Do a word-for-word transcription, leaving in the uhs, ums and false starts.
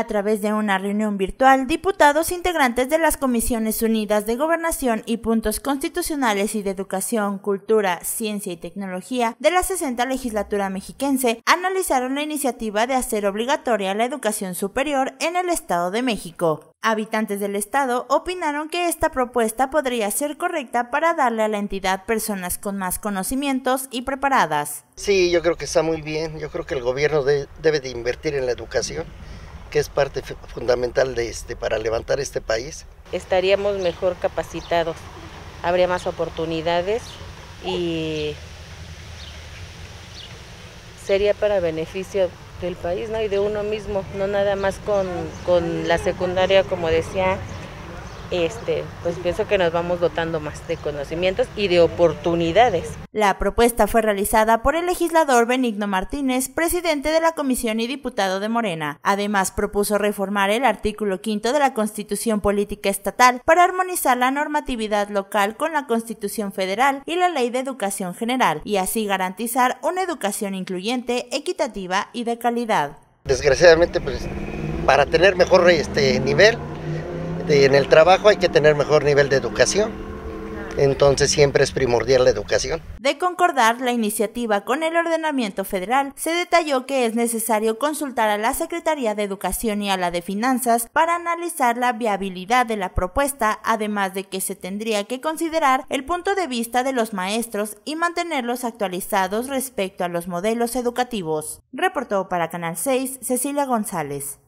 A través de una reunión virtual, diputados integrantes de las Comisiones Unidas de Gobernación y Puntos Constitucionales y de Educación, Cultura, Ciencia y Tecnología de la sesenta Legislatura Mexiquense analizaron la iniciativa de hacer obligatoria la educación superior en el Estado de México. Habitantes del estado opinaron que esta propuesta podría ser correcta para darle a la entidad personas con más conocimientos y preparadas. Sí, yo creo que está muy bien. Yo creo que el gobierno de, debe de invertir en la educación, que es parte fundamental de este para levantar este país. Estaríamos mejor capacitados, habría más oportunidades y sería para beneficio del país, ¿no? Y de uno mismo, no nada más con, con la secundaria, como decía, este, pues pienso que nos vamos dotando más de conocimientos y de oportunidades. La propuesta fue realizada por el legislador Benigno Martínez, presidente de la comisión y diputado de Morena. Además, propuso reformar el artículo quinto de la Constitución Política Estatal para armonizar la normatividad local con la Constitución Federal y la Ley de Educación General, y así garantizar una educación incluyente, equitativa y de calidad. Desgraciadamente, pues, para tener mejor este nivel en el trabajo hay que tener mejor nivel de educación, entonces siempre es primordial la educación. De concordar la iniciativa con el ordenamiento federal, se detalló que es necesario consultar a la Secretaría de Educación y a la de Finanzas para analizar la viabilidad de la propuesta, además de que se tendría que considerar el punto de vista de los maestros y mantenerlos actualizados respecto a los modelos educativos. Reportó para Canal seis, Cecilia González.